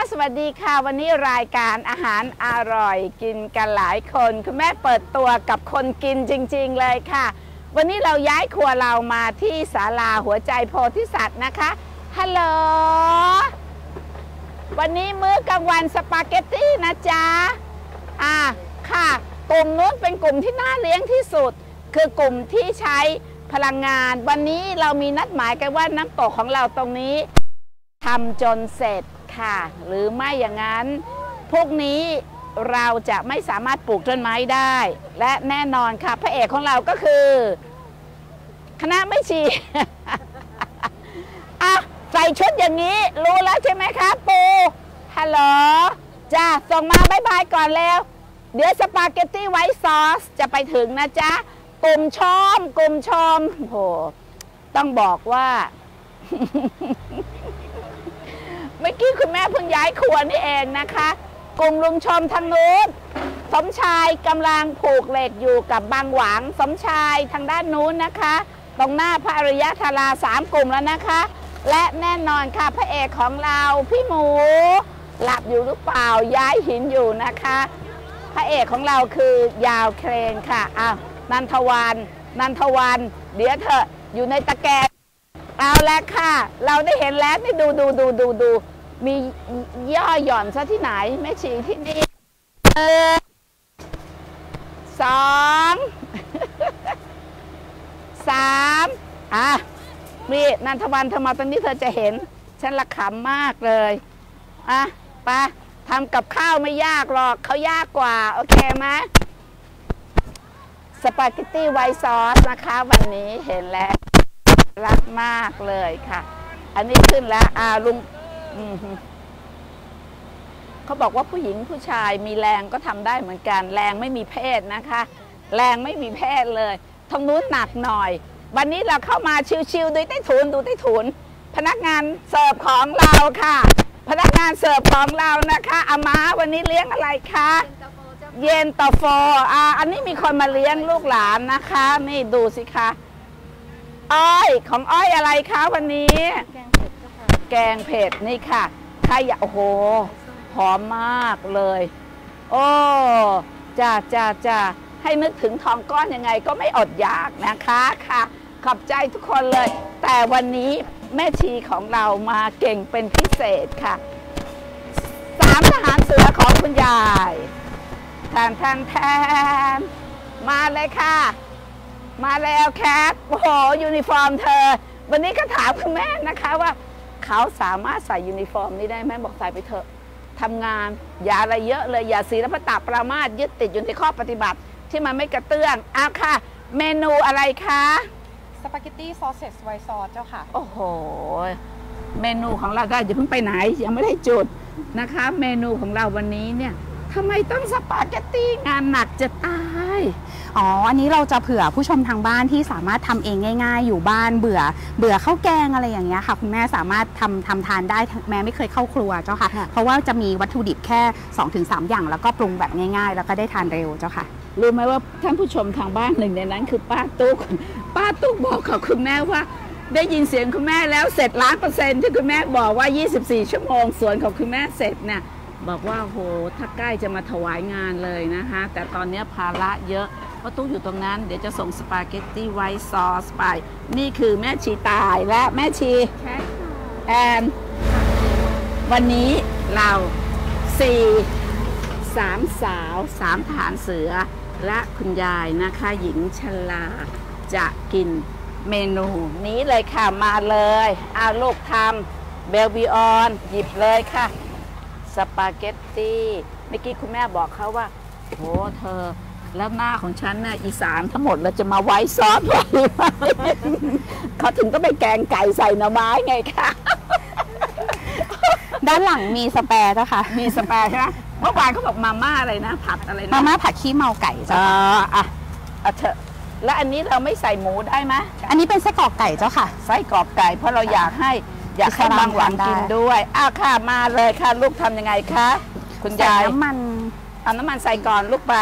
สวัสดีค่ะวันนี้รายการอาหารอร่อยกินกันหลายคนคุณแม่เปิดตัวกับคนกินจริงๆเลยค่ะวันนี้เราย้ายครัวเรามาที่ศาลาหัวใจโพธิสัตว์นะคะฮัลโหลวันนี้มื้อกลางวันสปาเกตตี้นะจ๊ะค่ะกลุ่มนู้นเป็นกลุ่มที่น่าเลี้ยงที่สุดคือกลุ่มที่ใช้พลังงานวันนี้เรามีนัดหมายกันว่าน้ำตกของเราตรงนี้ทำจนเสร็จค่ะหรือไม่อย่างนั้นพวกนี้เราจะไม่สามารถปลูกต้นไม้ได้และแน่นอนค่ะพระเอกของเราก็คือคณะไม่ชี ใส่ชุดอย่างนี้รู้แล้วใช่ไหมคะปูฮัลโหลจ้าส่งมาบายบายก่อนแล้วเดี๋ยวสปาเกตตี้ไวท์ซอสจะไปถึงนะจ๊ะกลุ่มชมโหต้องบอกว่า เมื่อกี้คุณแม่เพิ่งย้ายครัวนี่เองนะคะกลุ่มลุงชมทางนู้นสมชายกำลังผูกเหล็กอยู่กับบางหวังสมชายทางด้านนู้นนะคะตรงหน้าพระอริยธารา3กลุ่มแล้วนะคะและแน่นอนค่ะพระเอกของเราพี่หมูหลับอยู่หรือเปล่าย้ายหินอยู่นะคะพระเอกของเราคือยาวเครนค่ะนันทวันเดี๋ยวเถอะอยู่ในตะแกรงเอาแล้วค่ะเราได้เห็นแล้วนี่ดูมีย่อหย่อนซะที่ไหนแม่ชีที่นี่2 3นี่นันทวันเธอมาตรงนี้เธอจะเห็นฉันละขำมากเลยไปทำกับข้าวไม่ยากหรอกเขายากกว่าโอเคไหมสปาเกตตี้ไวท์ซอสนะคะวันนี้เห็นแล้วรักมากเลยค่ะอันนี้ขึ้นแล้วลุงเขาบอกว่าผู้หญิงผู้ชายมีแรงก็ทำได้เหมือนกันแรงไม่มีเพศนะคะแรงไม่มีเพศเลยทางนู้นหนักหน่อยวันนี้เราเข้ามาชิวๆดูใต้ถุนพนักงานเสิร์ฟของเราค่ะพนักงานเสิร์ฟของเรานะคะอาม้าวันนี้เลี้ยงอะไรคะเย็นตาโฟอันนี้มีคนมาเลี้ยงลูกหลานนะคะนี่ดูสิคะอ้อยของอ้อยอะไรคะวันนี้แกงเผ็ดนี่ค่ะใครโอ้โหหอมมากเลยโอ้จ้าให้นึกถึงทองก้อนยังไงก็ไม่อดอยากนะคะค่ะขอบใจทุกคนเลยแต่วันนี้แม่ชีของเรามาเก่งเป็นพิเศษค่ะ3ทหารเสือของคุณยายแทนมาเลยค่ะมาแล้วแคทโอ้โหยูนิฟอร์มเธอวันนี้ก็ถามคุณแม่นะคะว่าเขาสามารถใส่ยูนิฟอร์มนี้ได้ไหมบอกใส่ไปเถอะทำงานอย่าอะไรเยอะเลยอย่าศีลพตปรามาสยึดติดอยู่ในข้อปฏิบัติที่มันไม่กระเตื้องค่ะเมนูอะไรคะสปาเกตตี้ซอสเซสไวท์ซอสเจ้าค่ะโอ้โหเมนูของเราก็อย่าเพิ่งไปไหนยังไม่ได้จุดนะคะเมนูของเราวันนี้เนี่ยทำไมต้องสปาเกตตี้งานหนักจะตายอันนี้เราจะเผื่อผู้ชมทางบ้านที่สามารถทำเองง่ายๆอยู่บ้านเบื่อข้าวแกงอะไรอย่างเงี้ยค่ะคุณแม่สามารถทำทานได้แม่ไม่เคยเข้าครัวเจ้าค่ะเพราะว่าจะมีวัตถุดิบแค่ 2-3 อย่างแล้วก็ปรุงแบบง่ายๆแล้วก็ได้ทานเร็วเจ้าค่ะรู้ไหมว่าท่านผู้ชมทางบ้านหนึ่งในนั้นคือป้าตุ๊กบอกกับคุณแม่ว่าได้ยินเสียงคุณแม่แล้วเสร็จ100%ที่คุณแม่บอกว่า24 ชั่วโมงส่วนของคุณแม่เสร็จเนี่ยบอกว่าโหถ้าใกล้จะมาถวายงานเลยนะคะแต่ตอนนี้ภาระเยอะเพราะตุ๊กอยู่ตรงนั้นเดี๋ยวจะส่งสปาเกตตี้ไวท์ซอสไปนี่คือแม่ชีตายและแม่ชีแอนวันนี้เรา3 สาว3ทหารเสือและคุณยายนะคะหญิงชราจะกินเมนูนี้เลยค่ะมาเลยลูกทำเบลบิออนหยิบเลยค่ะสปาเกตตี้เมื่อกี้คุณแม่บอกเขาว่าโหเธอแล้วหน้าของฉันน่ะอีสานทั้งหมดเราจะมาไว้ซอสไว้เขาถึงก็ไปแกงไก่ใส่หน่อไม้ไงคะด้านหลังมีสแปร์เจ้าค่ะมีสแปร์ใช่ไหมเมื่อวานเขาบอกมาม่าอะไรนะผัดอะไรนะมาม่าผัดขี้เมาไก่เจ้าค่ะเถอะแล้วอันนี้เราไม่ใส่หมูได้ไหมอันนี้เป็นไส้กรอกไก่เจ้าค่ะไส้กรอกไก่เพราะเราอยากให้บางหวังกินด้วยค่ะมาเลยค่ะลูกทำยังไงคะคุณยายน้ำมันใส่ก่อนลูกไป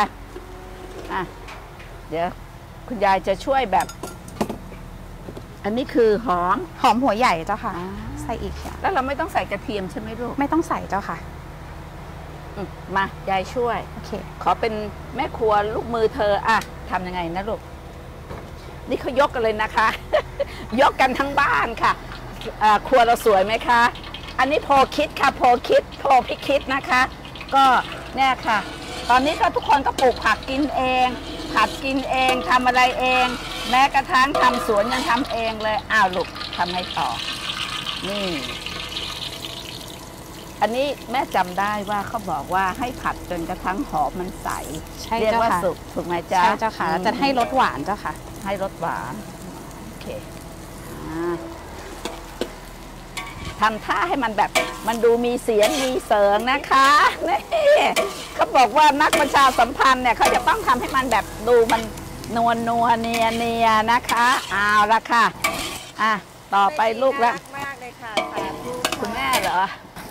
เดี๋ยวคุณยายจะช่วยแบบอันนี้คือหอมหัวใหญ่เจ้าค่ะใส่อีกค่ะแล้วเราไม่ต้องใส่กระเทียมใช่ไหมลูกไม่ต้องใส่เจ้าค่ะมายายช่วยโอเคขอเป็นแม่ครัวลูกมือเธออะทำยังไงนะลูกนี่เขายกกันเลยนะคะ ยกกันทั้งบ้านค่ะครัวเราสวยไหมคะอันนี้โพคิดค่ะโพพิคิดนะคะก็เนี่ยค่ะตอนนี้ก็ทุกคนก็ปลูกผักกินเองผัดกินเองทำอะไรเองแม้กระทั่งทำสวนยังทำเองเลยอ้าวลูกทำไงต่อนี่อันนี้แม่จำได้ว่าเขาบอกว่าให้ผัดจนกระทั่งหอมมันใสเรียกว่าสุกถูกไหมจ๊ะใช่เจ้าค่ะจะให้รสหวานเจ้าค่ะให้รสหวานโอเคทำท่าให้มันแบบมันดูมีเสียงมีเสียงนะคะนี่เขาบอกว่านักประชาสัมพันธ์เนี่ยเขาจะต้องทำให้มันแบบดูมันนัวเนียนะคะเอาละค่ะต่อไปลูกแล้วมากเลยค่ะคุณแม่เหรอ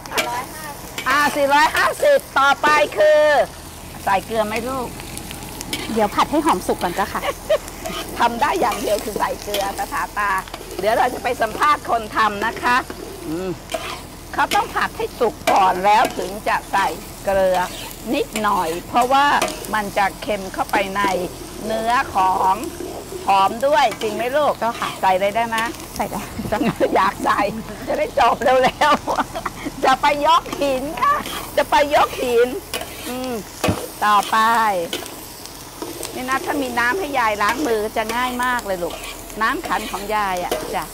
450ต่อไปคือใส่เกลือไหมลูกเดี๋ยวผัดให้หอมสุกก่อนเจ้าค่ะทำได้อย่างเดียวคือใส่เกลือตาเดี๋ยวเราจะไปสัมภาษณ์คนทำนะคะเขาต้องผัดให้สุกก่อนแล้วถึงจะใส่เกลือนิดหน่อยเพราะว่ามันจะเค็มเข้าไปในเนื้อของหอมด้วยจริงไหมลูกก็ค่ะใส่เลยได้ไหมใส่ได้อยากใส่จะได้จบเร็วๆจะไปยกหินค่ะจะไปยกหินต่อไปนี่นะถ้ามีน้ำให้ยายล้างมือจะง่ายมากเลยลูกน้ำขันของยายจ้ะ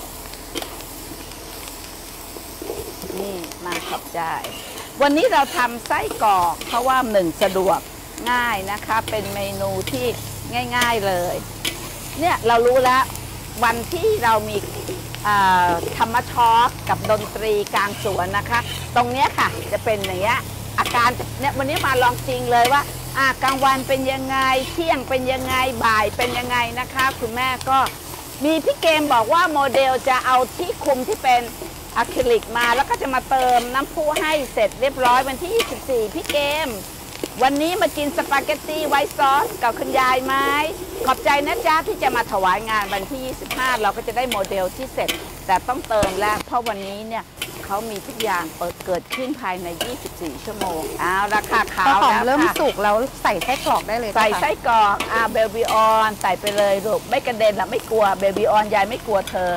นี่มาขอบใจวันนี้เราทำไส้กรอกเพราะว่า1สะดวกง่ายนะคะเป็นเมนูที่ง่ายๆเลยเนี่ยเรารู้แล้ววันที่เรามีธรรมทอล์กกับดนตรีกลางสวนนะคะตรงนี้ค่ะจะเป็นอย่างเงี้ยอาการเนี่ยวันนี้มาลองจริงเลยว่ากลางวันเป็นยังไงเที่ยงเป็นยังไงบ่ายเป็นยังไงนะคะคุณแม่ก็มีพี่เกมบอกว่าโมเดลจะเอาที่คุมที่เป็นอะคริลิกมาแล้วก็จะมาเติมน้ำพุให้เสร็จเรียบร้อยวันที่24พี่เกมวันนี้มากินสปาเกตตี้ไวท์ซอสกับคุณยายไหมขอบใจนะจ๊ะที่จะมาถวายงานวันที่25เราก็จะได้โมเดลที่เสร็จแต่ต้องเติมแล้วเพราะวันนี้เนี่ยเขามีทุกอย่างเกิดขึ้นภายใน24ชั่วโมงเอาราคาขาวแล้วเริ่มสุกแล้วใส่ไส้กรอกได้เลยใส่ไส้กรอกเบลบิออนใส่ไปเลยลูกไม่กระเด็นหรอกไม่กลัวเบลบิออนยายไม่กลัวเธอ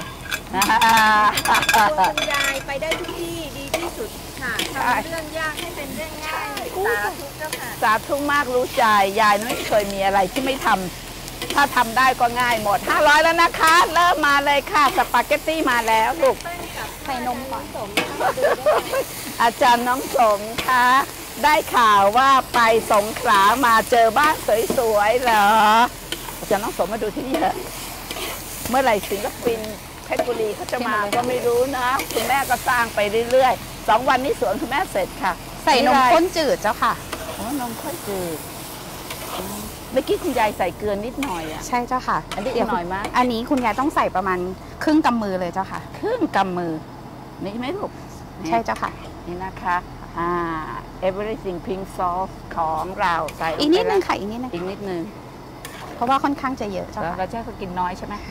คุณยายไปได้ทุกที่ดีที่สุดค่ะทำเรื่องยากให้เป็นเรื่องง่ายสาธุเจ้าค่ะสาธุมากรู้ใจยายไม่เคยมีอะไรที่ไม่ทำถ้าทำได้ก็ง่ายหมด500แล้วนะคะเริ่มมาเลยค่ะสปาเกตตี้มาแล้วลูกใส่นมก่อนอาจารย์น้องสมคะได้ข่าวว่าไปสงขลามาเจอบ้านสวยๆเหรออาจารย์น้องสมมาดูที่นี่เถอะเมื่อไหร่ศิลปินเพชรบุรีเขาจะมาก็ไม่รู้นะคุณแม่ก็สร้างไปเรื่อยๆ2 วันนี้สวนคุณแม่เสร็จค่ะใส่นมข้นจืดเจ้าค่ะนมข้นจืดเมื่อกี้คุณยายใส่เกลือนิดหน่อยใช่เจ้าค่ะอันนี้หน่อยมากอันนี้คุณยายต้องใส่ประมาณครึ่งกำมือเลยเจ้าค่ะครึ่งกำมือนี่ไหมลูกใช่เจ้าค่ะนี่นะคะeverything pink sauce ของเราใส่อีกนิดนึงค่ะอีกนิดนึงเพราะว่าค่อนข้างจะเยอะเจ้าค่ะเราจะกินน้อยใช่ไหม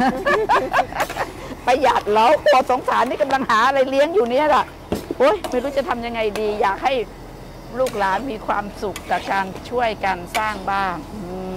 ประหยัดแล้วพอสงสารนี่กำลังหาอะไรเลี้ยงอยู่เนี่ยล่ะโอ๊ยไม่รู้จะทำยังไงดีอยากให้ลูกหลานมีความสุขกับการช่วยกันสร้างบ้าน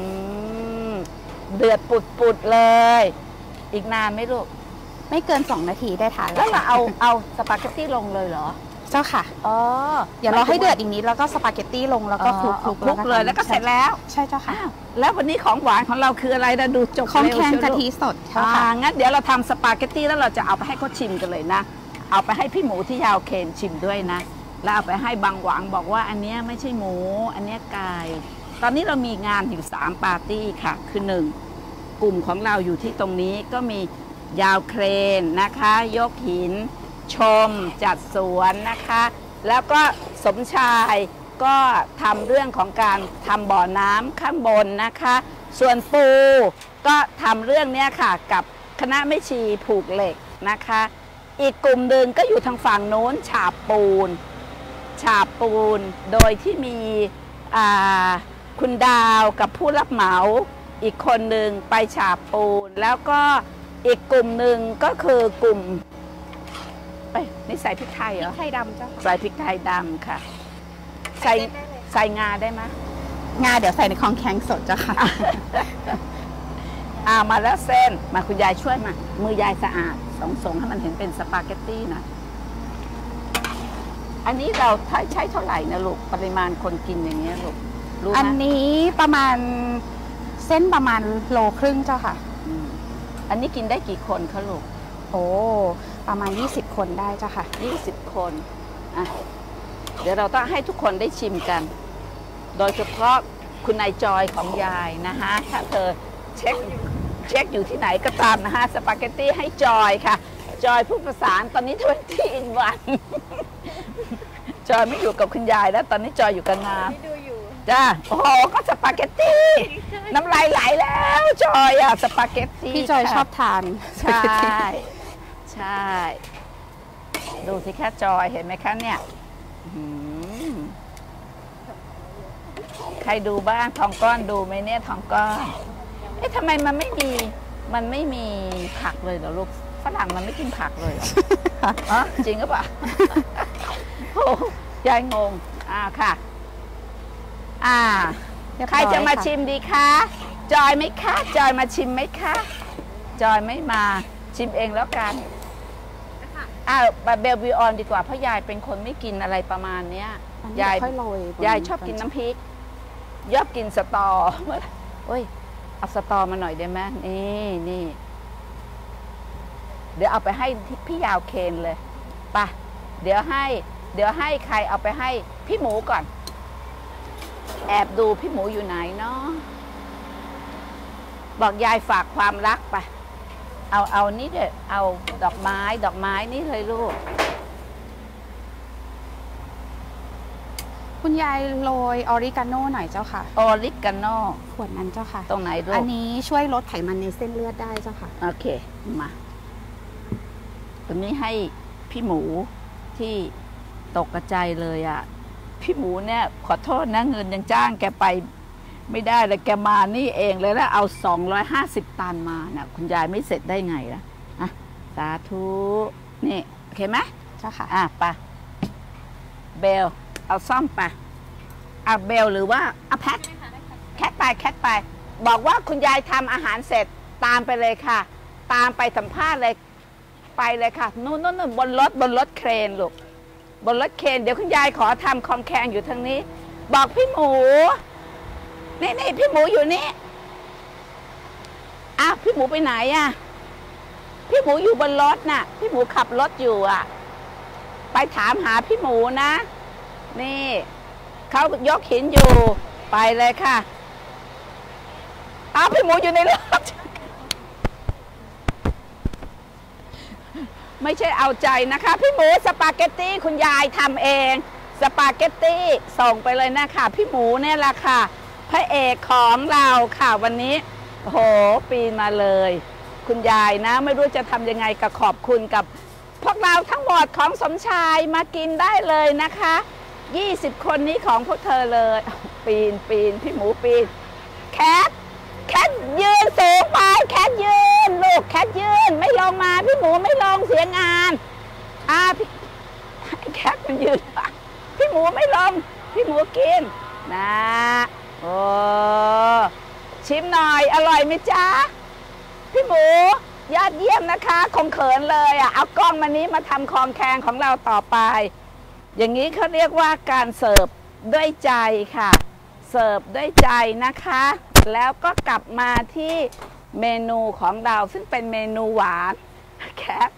เดือดปุดเลย อีกนานไหมลูกไม่เกิน2 นาทีได้ทานแล้วเราเอาสปาเกตตี้ลงเลยเหรอเจ้าค่ะเดี๋ยวเราให้เดือดอีกนิดแล้วก็สปาเกตตี้ลงแล้วก็คลุกเลยแล้วก็เสร็จแล้วใช่เจ้าค่ะแล้ววันนี้ของหวานของเราคืออะไรนะดูจบของแข็งกะทิสดค่ะงั้นเดี๋ยวเราทำสปาเกตตี้แล้วเราจะเอาไปให้เขาชิมกันเลยนะเอาไปให้พี่หมูที่ยาวเคนชิมด้วยนะแล้วเอาไปให้บางหวังบอกว่าอันนี้ไม่ใช่หมูอันนี้ไก่ตอนนี้เรามีงานอยู่3 ปาร์ตี้ค่ะคือ1กลุ่มของเราอยู่ที่ตรงนี้ก็มียาวเครนนะคะยกหินชมจัดสวนนะคะแล้วก็สมชายก็ทำเรื่องของการทำบ่อน้ำข้างบนนะคะส่วนปูก็ทำเรื่องนี้ค่ะกับคณะแม่ชีผูกเหล็กนะคะอีกกลุ่มหนึ่งก็อยู่ทางฝั่งโน้นฉาบปูนโดยที่มีคุณดาวกับผู้รับเหมาอีกคนหนึ่งไปฉาบปูนแล้วก็อีกกลุ่มหนึ่งก็คือกลุ่มใส่พริกไทยเหรอไทยดำเจ้าค่ะใส่พริกไทยดำค่ะ ใส่งาได้ไหมงาเดี๋ยวใส่ในคองแข็งสดเจ้าค่ะมาแล้วเส้นมาคุณยายช่วยมามือยายสะอาดส่งให้มันเห็นเป็นสปาเกตตี้นะอันนี้เราใช้เท่าไหร่นะลูกปริมาณคนกินอย่างเงี้ยลูกรู้ไหมอันนี้ประมาณเส้นประมาณโลครึ่งเจ้าค่ะอันนี้กินได้กี่คนคะลูกโอ้ประมาณ20 คนได้เจ้าค่ะ 20 คนอ่ะเดี๋ยวเราต้องให้ทุกคนได้ชิมกัน โดยเฉพาะคุณนายจอยของยายนะคะถ้าเธอเช็คอยู่ที่ไหนก็ตามนะคะสปาเกตตี้ให้จอยค่ะจอยผู้ประสานตอนนี้20 in 1 จอยไม่อยู่กับคุณยายแล้วตอนนี้จอยอยู่กับงามที่ดูอยู่จ้าโอ้โหก็สปาเกตตี้น้ำลายไหลแล้วจอยอะสปาเกตตี้พี่จอยค่ะชอบทานใช่ใช่ดูสิคะจอยเห็นไหมคะเนี่ยอื้อหือใครดูบ้างทองก้อนดูไหมเนี่ยทองก้อนเอ๊ะทำไมมันไม่มีผักเลยเหรอลูกฝรั่งมันไม่กินผักเลยเหรอ อ๋อจริงหรือเปล่า โอ้ยายงงค่ะใครจะมาชิมดีคะจอยไหมคะจอยมาชิมไหมคะจอยไม่มาชิมเองแล้วกันเบลวิออนดีกว่าเพราะยายเป็นคนไม่กินอะไรประมาณเนี้ยยายชอบกินน้ำพริกชอบกินสตอโอ้ยเอาสตอมาหน่อยได้ไหมนี่เดี๋ยวเอาไปให้พี่ยาวเคนเลยป่ะเดี๋ยวให้ใครเอาไปให้พี่หมูก่อนแอบดูพี่หมูอยู่ไหนเนาะบอกยายฝากความรักไปเอานี่เด้อเอาดอกไม้นี่เลยลูกคุณยายโรยออริกาโน่หน่อยเจ้าค่ะออริกาโน่ขวดนั้นเจ้าค่ะตรงไหนลูกอันนี้ช่วยลดไขมันในเส้นเลือดได้เจ้าค่ะโอเคมาตรงนี้ให้พี่หมูที่ตกกระจายเลยอ่ะพี่หมูเนี่ยขอโทษนะเงินยังจ้างแกไปไม่ได้เลยแกมานี่เองเลยแล้วเอา250 ตันมาเนี่ยคุณยายไม่เสร็จได้ไงล่ะสาธุนี่โอเคไหมเจ้าค่ะไปเบลเอาซ่อมไปเบลหรือว่าแพ็คแคทไปบอกว่าคุณยายทำอาหารเสร็จตามไปเลยค่ะตามไปสัมภาษณ์เลยไปเลยค่ะนู่นบนรถเครนลูกบนรถเครนเดี๋ยวคุณยายขอทำคอมแคงอยู่ทางนี้บอกพี่หมูนี่พี่หมูอยู่นี่พี่หมูไปไหนพี่หมูอยู่บนรถน่ะพี่หมูขับรถอยู่ไปถามหาพี่หมูนะนี่เขายกหินอยู่ไปเลยค่ะพี่หมูอยู่ในรถไม่ใช่เอาใจนะคะพี่หมูสปาเกตตี้คุณยายทำเองสปาเกตตี้ส่งไปเลยนะคะพี่หมูเนี่ยแหละค่ะพระเอกของเราค่ะวันนี้โหปีนมาเลยคุณยายนะไม่รู้จะทำยังไงกับขอบคุณกับพวกเราทั้งหมดของสมชายมากินได้เลยนะคะ20 คนนี้ของพวกเธอเลยปีนพี่หมูปีนแคทยืนสูงไปแคทยืนลูกแคทยืนไม่ลงมาพี่หมูไม่ลงเสียงานพี่แคทมันยืนพี่หมูไม่ลงพี่หมูกินนะโอ้ชิมหน่อยอร่อยไหมจ๊ะพี่หมูยอดเยี่ยมนะคะคงเขินเลยเอากล้องมานี้มาทำคองแคงของเราต่อไปอย่างนี้เขาเรียกว่าการเสิร์ฟด้วยใจค่ะเสิร์ฟด้วยใจนะคะแล้วก็กลับมาที่เมนูของเราซึ่งเป็นเมนูหวานแคท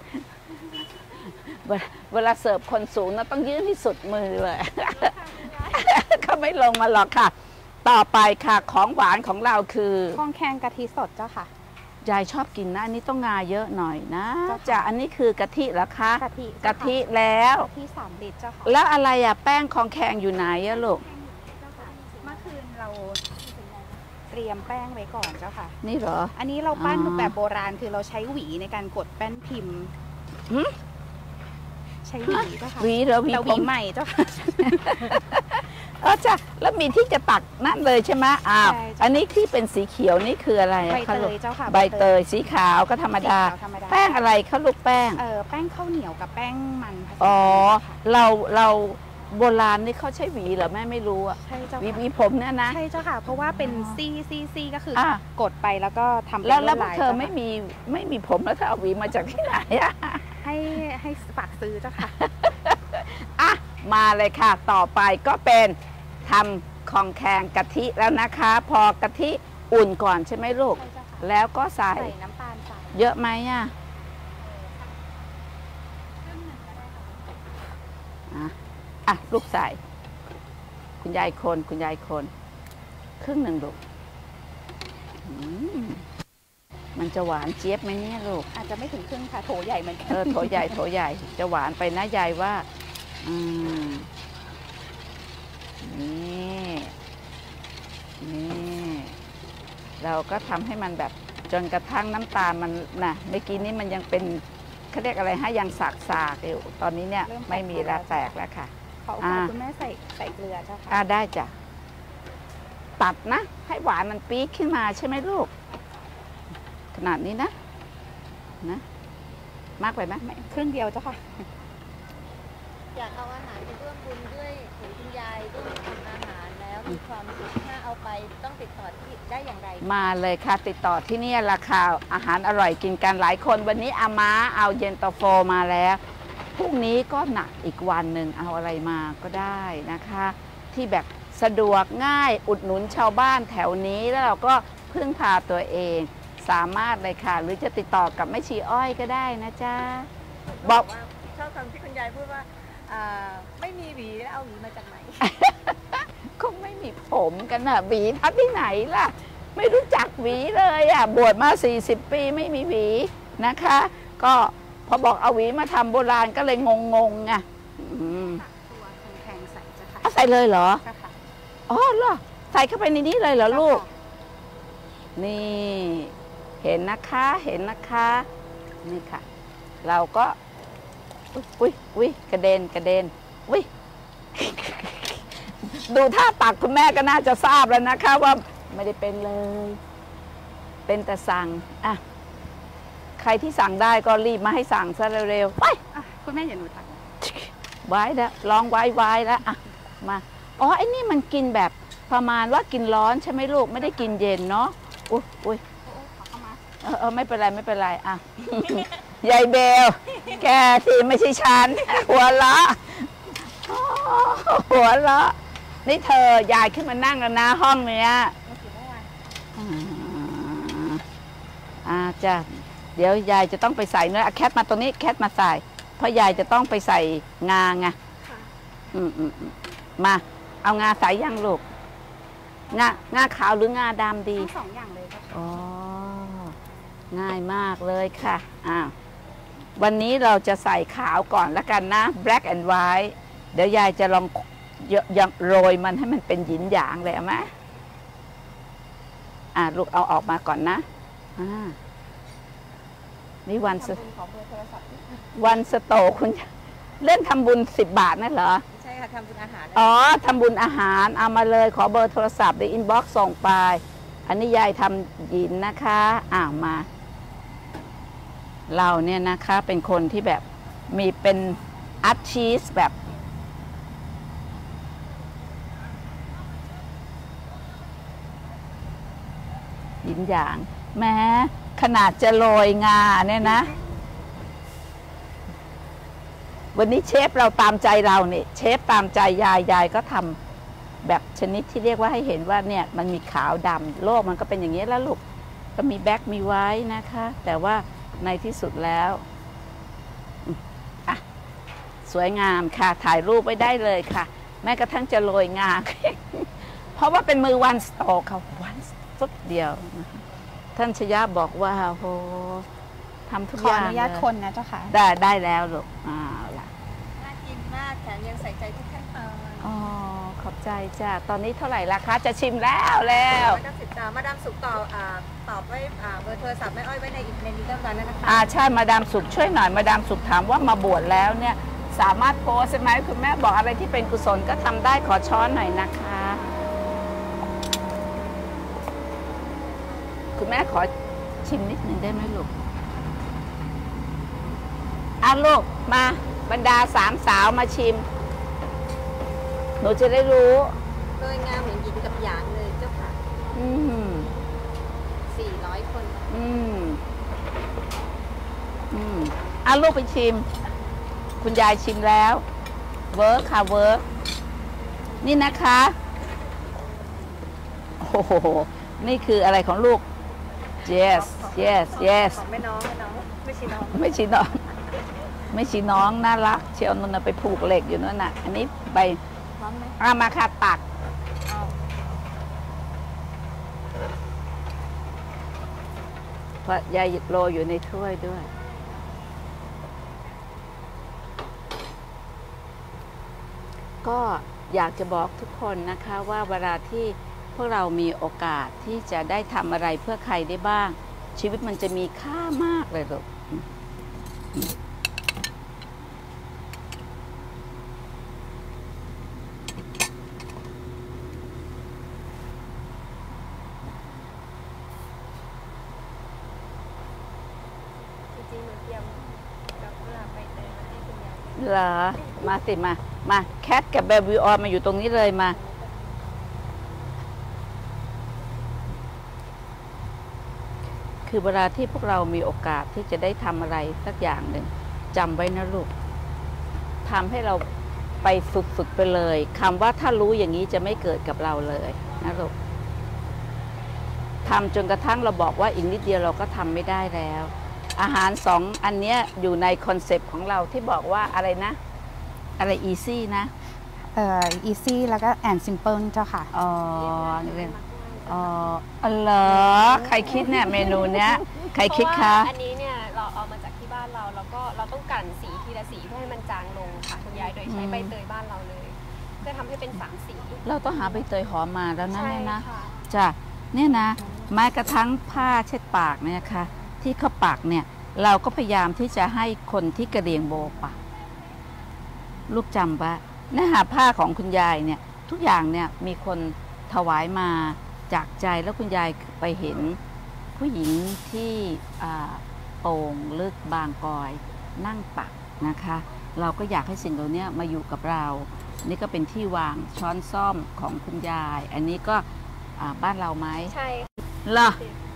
เวลาเสิร์ฟคนสูงเราต้องยื่นที่สุดมือเลย เขาไม่ลงมาหรอกค่ะต่อไปค่ะของหวานของเราคือคองแคงกะทิสดเจ้าค่ะยายชอบกินนะอันนี้ต้องงาเยอะหน่อยนะจ้ะอันนี้คือกะทิเหรอคะกะทิแล้วกะทิ3 ลิตรเจ้าค่ะแล้วอะไรแป้งคองแคงอยู่ไหนลูกเมื่อคืนเราเตรียมแป้งไว้ก่อนเจ้าค่ะนี่เหรออันนี้เราปั้นแบบโบราณคือเราใช้หวีในการกดแป้นพิมพ์ใช้หวีเจ้าค่ะหวีเหรอหวีใหม่เจ้าค่ะจ้ะแล้วมีที่จะตักนั่นเลยใช่ไหมอ้าวใช่จ้ะอันนี้ที่เป็นสีเขียวนี่คืออะไรใบคะเตลูกยเจ้าค่ะใบเตยสีขาวก็ธรรมดาสีขวธรรมดาแป้งอะไรคะลูกแป้งแป้งข้าวเหนียวกับแป้งมันผสมอ๋อกันค่ะเราโบราณนี่เขาใช้หวีเหรอแม่ไม่รู้อะใช่เจ้าหวีค่ะผมเนี่ยนะใช่เจ้าค่ะ เพราะว่าเป็นซี่ก็คืออ่ะกดไปแล้วก็ทำเป็นแล้วลวดลายเธอจ้าค่ะไม่มีผมแล้วเธอเอาหวีมาจากที่ไหนอะให้ฝากซื้อเจ้าค่ะอ่ะมาเลยค่ะ ต่อไปก็เป็นทำของแข็งกะทิแล้วนะคะ พอกะทิอุ่นก่อนใช่ไหมลูกใช่เจ้าค่ะแล้วก็ใส่ใส่น้ำตาลใส่เยอะไหมอ่ะอ่ะลูกใส่ คุณยายคนครึ่งหนึ่งลูกอืมมันจะหวานเจี๊ยบไหมเนี่ยลูกอาจจะไม่ถึงครึ่งค่ะ โถใหญ่เหมือนกันโถใหญ่จะหวานไปนะยายว่านี่เราก็ทำให้มันแบบจนกระทั่งน้ำตาลมันนะเมื่อกี้นี้มันยังเป็นเขาเรียกอะไรฮะยังสากอยู่ตอนนี้เนี่ยไม่มีแล้วแตกแล้วค่ะขอโอกาสคุณแม่ใส่เกลือเจ้าค่ะได้จ้ะตัดนะให้หวานมันปี๊ดขึ้นมาใช่ไหมลูกขนาดนี้นะมากไปไหมครึ่งเดียวเจ้าค่ะอยากเอาอาหารไปร่วมบุญด้วยเห็นคุณยายร่วมทำอาหารแล้วมีความสุขถ้าเอาไปต้องติดต่อที่ได้อย่างไรมาเลยค่ะติดต่อที่นี่ราคาอาหารอร่อยกินกันหลายคนวันนี้อาม้าเอาเย็นตาโฟมาแล้วพรุ่งนี้ก็หนักอีกวันหนึ่งเอาอะไรมาก็ได้นะคะ ที่แบบสะดวกง่ายอุดหนุนชาวบ้านแถวนี้แล้วเราก็พึ่งพาตัวเองสามารถเลยค่ะหรือจะติดต่อกับแม่ชีอ้อยก็ได้นะจ๊ะบอกว่าชอบคำที่คุณยายพูดว่าไม่มีหวีแล้วเอาหวีมาจากไหนคงไม่มีผมกันน่ะหวีทับที่ไหนล่ะไม่รู้จักหวีเลยอ่ะบวชมา40 ปีไม่มีหวีนะคะ ก็พอบอกเอาหวีมาทำโบราณก็เลยงงไงตัวแข็งใส่เจ้าค่ะเอาใส่เลยเหรอเจ้าค่ะอ๋อเหรอใส่เข้าไปในนี้เลยเหรอลูกนี่เห็นนะคะนี่ค่ะ เราก็อุ้ยกระเด็นอุ้ย ดูท่าตักคุณแม่ก็น่าจะทราบแล้วนะคะว่าไม่ได้เป็นเลย เป็นแต่สั่งอ่ะใครที่สั่งได้ก็รีบมาให้สั่งซะเร็วๆไปคุณแม่อย่าหนูตักไว้แล้วลองไว้แล้วอ่ะมาอ๋อไอ้นี่มันกินแบบประมาณว่ากินร้อนใช่ไหมลูกไม่ได้กินเย็นเนาะอุ้ยไม่เป็นไรอ่ะ ยายเบลแกที่ไม่ใช่ฉันหัวเราะนี่เธอยายขึ้นมานั่งแล้วนะห้องเนี้ยจ้ะเดี๋ยวยายจะต้องไปใส่เนื้อแคทมาตรงนี้แคทมาใส่เพราะยายจะต้องไปใส่งาไงมาเอางาใส่ยังลูกงาขาวหรืองาดำดีทั้ง2 อย่างเลยเจ้าค่ะอ๋อง่ายมากเลยค่ะวันนี้เราจะใส่ขาวก่อนแล้วกันนะ black and white เดี๋ยวยายจะลองโรยมันให้มันเป็นหยินหยางเลยเอาไหมลูกเอาออกมาก่อนนะนี่วันสโตคุณเล่นทำบุญ10 บาทนั่นเหรอใช่ค่ะทำบุญอาหารอ๋อทำบุญอาหารเอามาเลยขอเบอร์โทรศัพท์ในอินบ็อกซ์ส่งไปอันนี้ยายทำหยินนะคะมาเราเนี่ยนะคะเป็นคนที่แบบมีเป็นอาร์ติสแบบหยินหยางแม้ขนาดจะโรยงาเนี่ยนะวันนี้เชฟเราตามใจเราเนี่ยเชฟตามใจยายก็ทำแบบชนิดที่เรียกว่าให้เห็นว่าเนี่ยมันมีขาวดำโลกมันก็เป็นอย่างนี้แล้วลูกก็มีแบ็คมีไว้นะคะแต่ว่าในที่สุดแล้วสวยงามค่ะถ่ายรูปไว้ได้เลยค่ะแม้กระทั่งจะโรยงา เพราะว่าเป็นมือวันสโตค่ะวันสุดเดียวท่านชยะบอกว่าโหทำทุกขออย่าง อนุญาตคนนะเจ้าค่ะได้แล้วลูกล่ะน่ากินมากแถมยังใส่ใจทุกขั้นตอนอ๋อขอบใจจ้ะตอนนี้เท่าไหร่ราคาจะชิมแล้วมาดามติดตามมาดามสุขตอบไว้เบอร์โทรศัพท์แม่อ้อยไว้ในนี้เรียบร้อยแล้วนะคะใช่มาดามสุขช่วยหน่อยมาดามสุขถามว่ามาบวชแล้วเนี่ยสามารถโพสใช่ไหมคุณแม่บอกอะไรที่เป็นกุศลก็ทำได้ขอช้อนหน่อยนะคะ คุณแม่ขอชิมนิดนึงได้ไหมลูกลูกมาบรรดา3 สาวมาชิมหนูจะได้รู้โดยงามเหมือนหญิงกับหยางเลยเจ้าค่ะ400 คนลูกไปชิมคุณยายชิมแล้วเวิร์คค่ะเวิร์คนี่นะคะโอ้โหนี่คืออะไรของลูก yes yes yes ของแม่น้องไม่ใช่น้องไม่ใช่น้องไม่ใช่น้องน่ารักเชียวนั่นไปผูกเหล็กอยู่นั่นน่ะอันนี้ใบพร้อมไหมมาค่ะตักเพราะยายโรยอยู่ในถ้วยด้วยก็อยากจะบอกทุกคนนะคะว่าเวลาที่พวกเรามีโอกาสที่จะได้ทำอะไรเพื่อใครได้บ้างชีวิตมันจะมีค่ามากเลยลูกจริงๆหนูเตรียมดอกกุหลาบใบเตยมาให้คุณยายเหรอมาสิมาแคทกับเบบี้ออนมาอยู่ตรงนี้เลยมาคือเวลาที่พวกเรามีโอกาสที่จะได้ทำอะไรสักอย่างหนึ่งจำไว้นะลูกทำให้เราไปสุดๆไปเลยคำว่าถ้ารู้อย่างนี้จะไม่เกิดกับเราเลยนะลูกทำจนกระทั่งเราบอกว่าอีกนิดเดียวเราก็ทำไม่ได้แล้วอาหาร2 อันนี้อยู่ในคอนเซปต์ของเราที่บอกว่าอะไรนะอะไร easy นะ easy แล้วก็ and simple เจ้าค่ะนี่เรื่องเหรอใครคิดเนี่ยเมนูเนี้ยใครคิดคะอันนี้เนี่ยเราเอามาจากที่บ้านเราแล้วก็เราต้องกั่นสีทีละสีเพื่อให้มันจางลงค่ะคุณยายโดยใช้ใบเตยบ้านเราเลยเพื่อทำให้เป็น3 สีเราต้องหาใบเตยหอมมาแล้วนะเนี่ยนะจ้ะเนี่ยนะแม้กระทั่งผ้าเช็ดปากเนี่ยค่ะที่เขาปากเนี่ยเราก็พยายามที่จะให้คนที่กระเรียงโบปากลูกจำว่าเนื้อหาผ้าของคุณยายเนี่ยทุกอย่างเนี่ยมีคนถวายมาจากใจแล้วคุณยายไปเห็นผู้หญิงที่โป่งลึกบางกอยนั่งปักนะคะเราก็อยากให้สิ่งเหล่านี้มาอยู่กับเรานี่ก็เป็นที่วางช้อนซ่อมของคุณยายอันนี้ก็บ้านเราไหมใช่เหรอ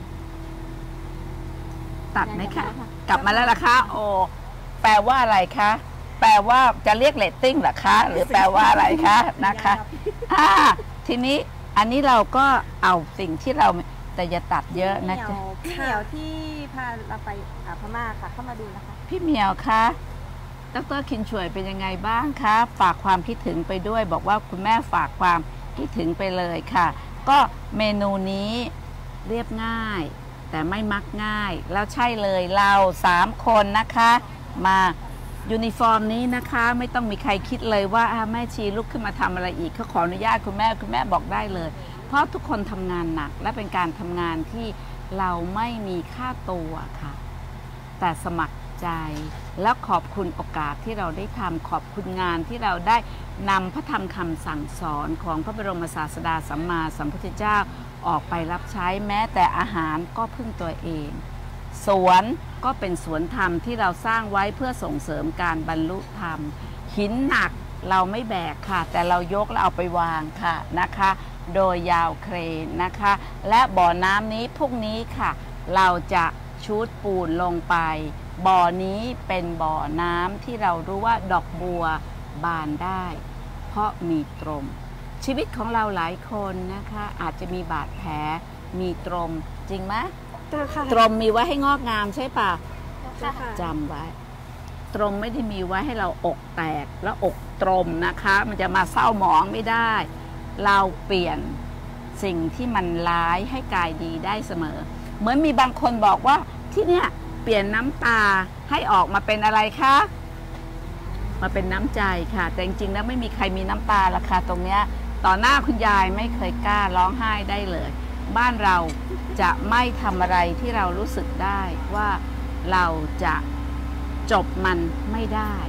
ตัดไหมคะกลับมาแล้วล่ะคะโอ้แปลว่าอะไรคะแปลว่าจะเรียกเรตติ้งเหรอคะหรือแปลว่าอะไรคะนะคะทีนี้อันนี้เราก็เอาสิ่งที่เราแต่อย่าตัดเยอะนะจ๊ะพี่เหมียวที่พาเราไปพม่าค่ะเข้ามาดูนะคะพี่เหมียวคะดร.คินช่วยเป็นยังไงบ้างคะฝากความคิดถึงไปด้วยบอกว่าคุณแม่ฝากความคิดถึงไปเลยค่ะก็เมนูนี้เรียบง่ายแต่ไม่มักง่ายแล้วใช่เลยเรา3 คนนะคะมายูนิฟอร์มนี้นะคะไม่ต้องมีใครคิดเลยว่าแม่ชีลุกขึ้นมาทำอะไรอีกเขาขออนุญาตคุณแม่บอกได้เลยเพราะทุกคนทำงานหนักและเป็นการทำงานที่เราไม่มีค่าตัวค่ะแต่สมัครใจและขอบคุณโอกาสที่เราได้ทำขอบคุณงานที่เราได้นำพระธรรมคำสั่งสอนของพระบรมศาสดาสัมมาสัมพุทธเจ้าออกไปรับใช้แม้แต่อาหารก็พึ่งตัวเองสวนก็เป็นสวนธรรมที่เราสร้างไว้เพื่อส่งเสริมการบรรลุธรรมหินหนักเราไม่แบกค่ะแต่เรายกแล้วเอาไปวางค่ะนะคะโดยยาวเครนนะคะและบ่อน้ำนี้พรุ่งนี้ค่ะเราจะชูดปูนลงไปบ่อนี้เป็นบ่อน้ำที่เรารู้ว่าดอกบัวบานได้เพราะมีตรมชีวิตของเราหลายคนนะคะอาจจะมีบาดแผลมีตรมจริงไหมตรมมีไว้ให้งอกงามใช่ป่ะจำไว้ตรมไม่ได้มีไว้ให้เราอกแตกแล้วอกตรมนะคะมันจะมาเศร้าหมองไม่ได้เราเปลี่ยนสิ่งที่มันร้ายให้กายดีได้เสมอเหมือนมีบางคนบอกว่าที่เนี่ยเปลี่ยนน้ำตาให้ออกมาเป็นอะไรคะมาเป็นน้ำใจค่ะแต่จริงๆแล้วไม่มีใครมีน้ำตาละค่ะตรงเนี้ยต่อหน้าคุณยายไม่เคยกล้าร้องไห้ได้เลยบ้านเราจะไม่ทำอะไรที่เรารู้สึกได้ว่าเราจะจบมันไม่ได้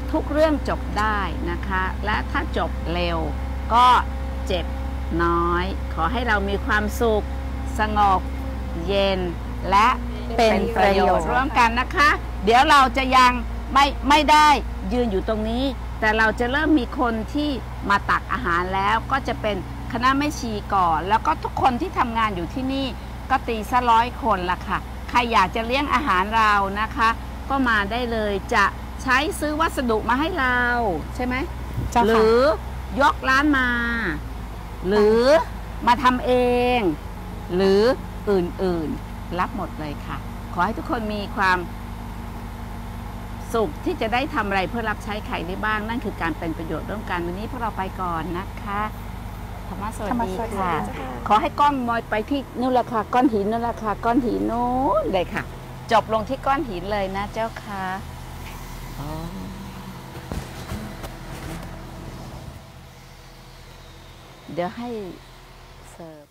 ทุกเรื่องจบได้นะคะ และถ้าจบเร็วก็เจ็บน้อย ขอให้เรามีความสุขสงบเย็นและเป็นประโยชน์ร่วมกันนะคะ เดี๋ยวเราจะยังไม่ได้ยืนอยู่ตรงนี้ แต่เราจะเริ่มมีคนที่มาตักอาหารแล้วก็จะเป็นคณะแม่ชีก่อน แล้วก็ทุกคนที่ทำงานอยู่ที่นี่ก็ตีซะ100 คนละค่ะใครอยากจะเลี้ยงอาหารเรานะคะ ก็มาได้เลยจะใช้ซื้อวัสดุมาให้เราใช่ไหมหรือยกร้านมา หรือมาทำเอง หรืออื่นๆรับหมดเลยค่ะ ขอให้ทุกคนมีความสุขที่จะได้ทำอะไรเพื่อรับใช้ใครได้บ้างนั่นคือการเป็นประโยชน์ร่วมกันวันนี้พวกเราไปก่อนนะคะธรรมะสวัสดีค่ะขอให้กล้องมอยไปที่นู่นละค่ะก้อนหินนู่นละค่ะก้อนหินนู้นเลยค่ะจบลงที่ก้อนหินเลยนะเจ้าค่ะเดี๋ยวให้เสิร์ฟ